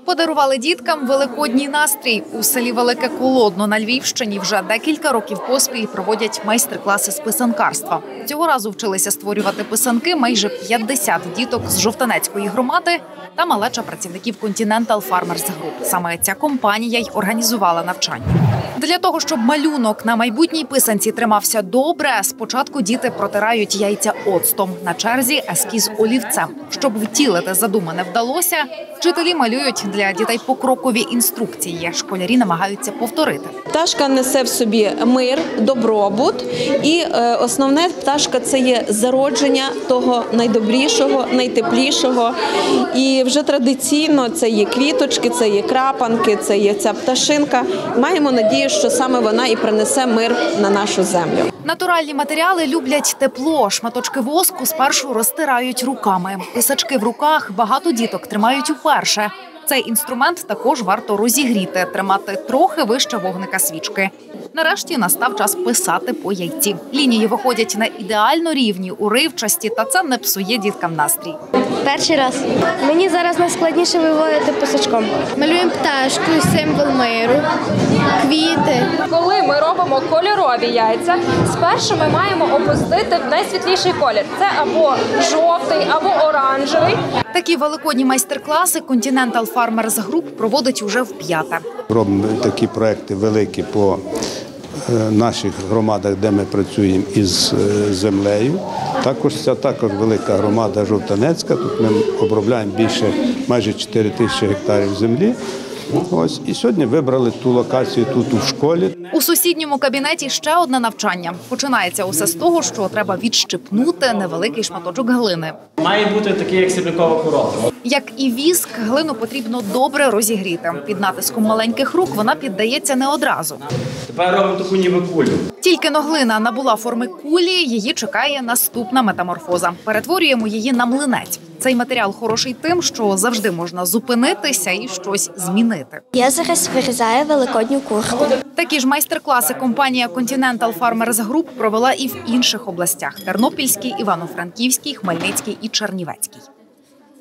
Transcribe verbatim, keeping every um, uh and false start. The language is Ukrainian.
Подарували діткам великодній настрій. У селі Велике Колодно на Львівщині вже декілька років поспіль проводять майстер-класи з писанкарства. Цього разу вчилися створювати писанки майже п'ятдесят діток з Жовтанецької громади та малеча працівників Continental Farmers Group. Саме ця компанія й організувала навчання. Для того, щоб малюнок на майбутній писанці тримався добре, спочатку діти протирають яйця оцтом. На черзі ескіз олівцем. Щоб втілити задумане вдалося, вчителі малюють для дітей покрокові інструкції. Школярі намагаються повторити. Пташка несе в собі мир, добробут. І е, основне, пташка – це є зародження того найдобрішого, найтеплішого. І вже традиційно це є квіточки, це є крапанки, це є ця пташинка. Маємо надію, що саме вона і принесе мир на нашу землю. Натуральні матеріали люблять тепло. Шматочки воску спершу розтирають руками. Писачки в руках багато діток тримають уперше. Цей інструмент також варто розігріти, тримати трохи вище вогника свічки. Нарешті настав час писати по яйці. Лінії виходять на ідеально рівні, уривчасті, та це не псує діткам настрій. Перший раз. Мені зараз найскладніше виводити писачком. Малюємо пташку, символ миру, квіти. Коли ми робимо кольорові яйця, спершу ми маємо опустити в найсвітліший колір. Це або жовтий, або оранжевий. Такі великодні майстер-класи Continental Farmers Group проводить уже вп'яте. Робимо такі проекти великі по наших громадах, де ми працюємо із землею. Також ця також велика громада Жовтанецька. Тут ми обробляємо більше, майже чотири тисячі гектарів землі. Ось, і сьогодні вибрали ту локацію тут у школі. У сусідньому кабінеті ще одне навчання. Починається усе з того, що треба відщипнути невеликий шматочок глини. Має бути такий, як сірникова коробка. Як і віск, глину потрібно добре розігріти. Під натиском маленьких рук вона піддається не одразу. Тепер робимо таку ніби кулю. Тільки но глина набула форми кулі, її чекає наступна метаморфоза. Перетворюємо її на млинець. Цей матеріал хороший тим, що завжди можна зупинитися і щось змінити. Я зараз вирізаю великодню курку. Такі ж майстер-класи компанія Continental Farmers Group провела і в інших областях – Тернопільській, Івано-Франківській, Хмельницькій і Чернівецькій.